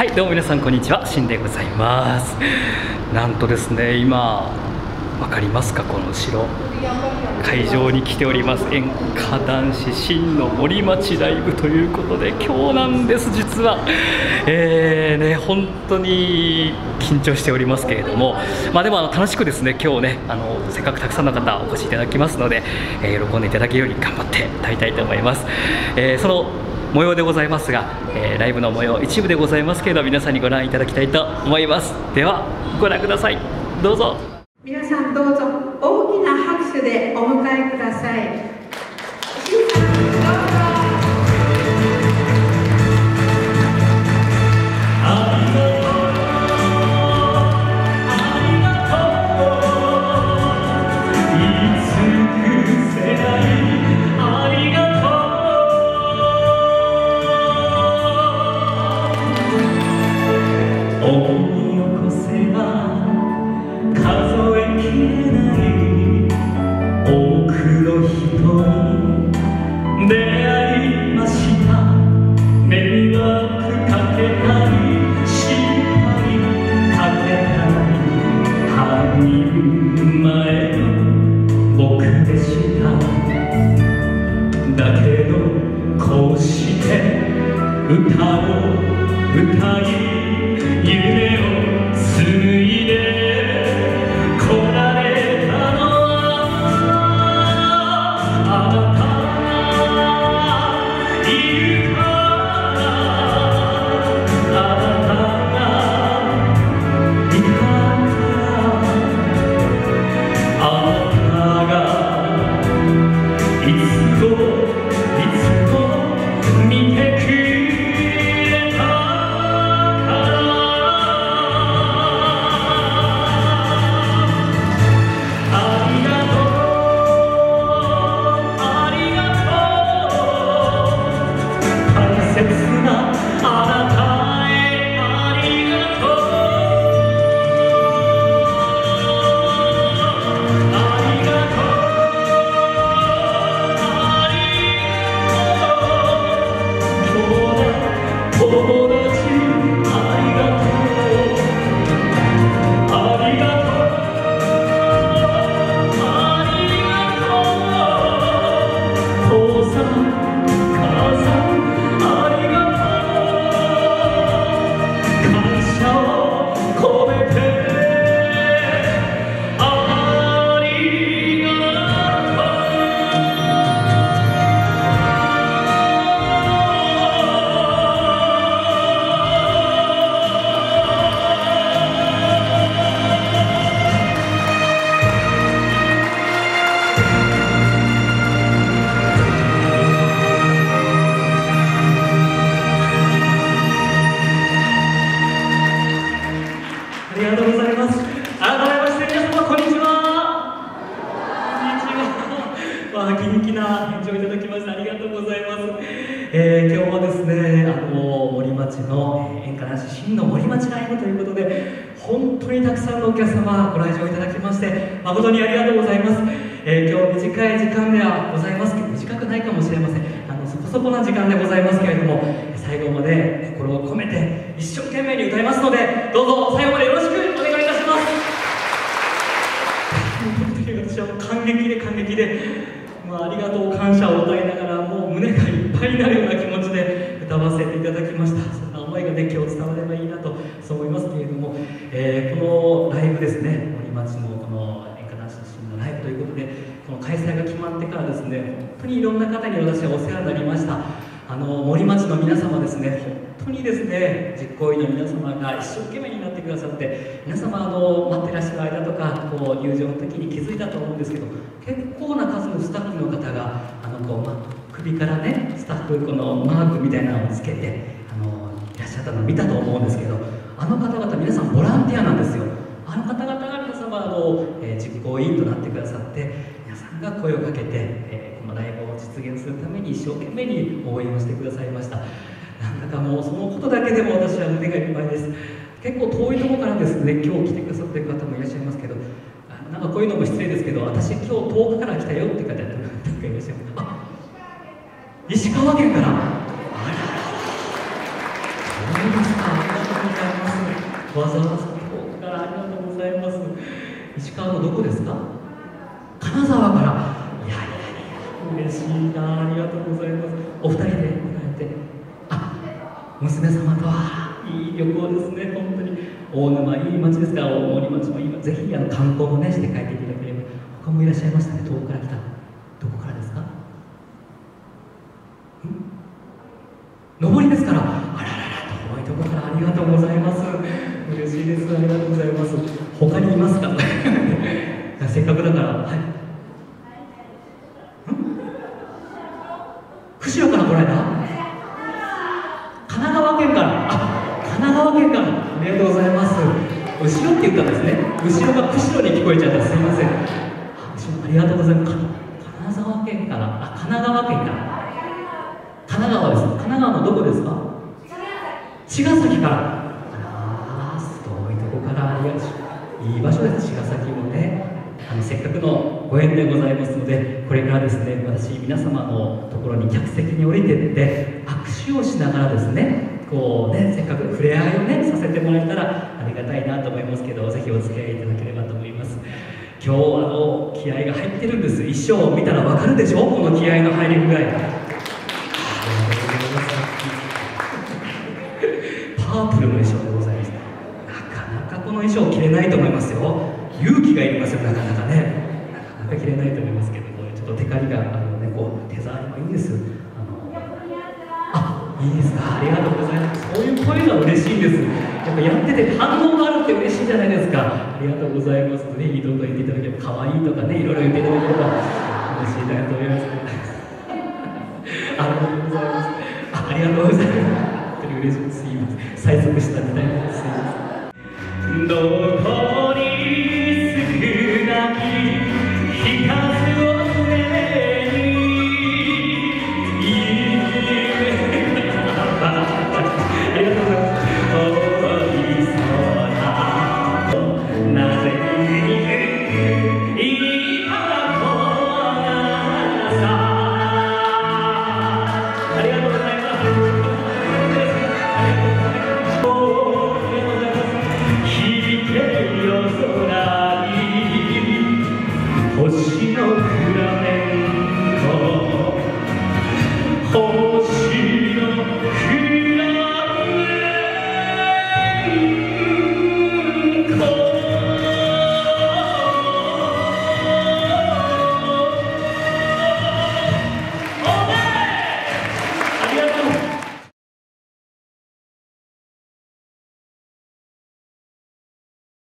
はい、どうも皆さんこんにちは、しんでございます。なんとですね、今わかりますか、この後ろ会場に来ております。演歌男子真の森町ライブということで、今日なんです。実は本当に緊張しておりますけれども、でも楽しくですね、今日ねせっかくたくさんの方お越しいただきますので、喜んでいただけるように頑張って歌いたいと思います。その模様でございますが、ライブの模様一部でございますけれど、皆さんにご覧いただきたいと思います。ではご覧ください、どうぞ。 皆さんどうぞ大きな拍手でお迎えください。 歌を歌い夢を紡いでこられたのはあなたがいるからあなたがいたからあなたがいつも見てくれ元気な返事をいただきましてありがとうございます。今日はですね、森町の演歌男子真の森町ライブということで、本当にたくさんのお客様ご来場いただきまして誠にありがとうございます。今日短い時間ではございますけど、短くないかもしれません。そこそこな時間でございますけれども、最後まで心を込めて一生懸命に歌いますので、どうぞ最後までよろしくお願いいたします。本当に私は感激でありがとう感謝を歌いながら、もう胸がいっぱいになるような気持ちで歌わせていただきました。そんな思いがね、今日伝わればいいなとそう思いますけれども、このライブですね、森町のこの演歌男子真のライブということで、この開催が決まってからですね、本当にいろんな方に私はお世話になりました。森町の皆様ですね、本当にですね、実行委員の皆様が一生懸命になってくださって、皆様待ってらっしゃる間とか入場の時に気づいたと思うんですけど、結構な数のスタッフの方が首からね、スタッフこのマークみたいなのをつけていらっしゃったのを見たと思うんですけど、あの方々皆さんボランティアなんですよ。あの方々が皆様実行委員となってくださって、皆さんが声をかけて、このライブを実現するために一生懸命に応援をしてくださいました。なんだかもうそのことだけでも私は胸がいっぱいです。結構遠いところからですね、今日来てくださってる方もいらっしゃいますけど、なんかこういうのも失礼ですけど、私今日遠くから来たよって方やったらなんかいらっしゃいます。石川県から。あら、そうですか。 わざわざ遠くからありがとうございます。石川のどこですか？金沢から。いやいやいや、嬉しいな、ありがとうございます。お二人で来られて、娘様とはいい旅行ですね、本当に。大沼いい町ですから、大森町もいい町、ぜひ観光もねして帰っていただければ。他もいらっしゃいましたね、遠くから来た。どこからですか？上りですから。あららら、遠いところからありがとうございます。嬉しいです、ありがとうございます。他にいますか？せっかくだから。はい。釧路から来られた？神奈川県から。神奈川県から。ありがとうございます。後ろって言ったんですね。後ろが釧路に聞こえちゃった。すいません。ありがとうございます。金沢県から。神奈川県から。神奈川です。神奈川のどこですか？茅ヶ崎から。遠いとこからありがとう。いい場所です、茅ヶ崎もね。せっかくのご縁でございますので、これからですね、私皆様のところに客席に降りてって握手をしながらですね、こうね、せっかく触れ合いをねさせてもらえたらありがたいなと思いますけど、ぜひお付き合いいただければと思います。今日気合が入ってるんです。衣装を見たらわかるでしょ、この気合の入り具合。パープルの衣装でございます。なかなかこの衣装着れないと思いますよ。勇気がいりますよ、なかなかね。なかなか着れないと思いますけども、ちょっとテカリがこう手触りもいいです。いいですか、ありがとうございます。そういう声が嬉しいんです。やっぱやってて反応があるって嬉しいじゃないですか。ありがとうございます。ぜひどんどん言っていただければ、可愛いとかね、いろいろ言っていただければ嬉しいなと思います。ありがとうございます。ありがとうございます。本当に嬉しいです。すいません。催促したみたいです。すいません。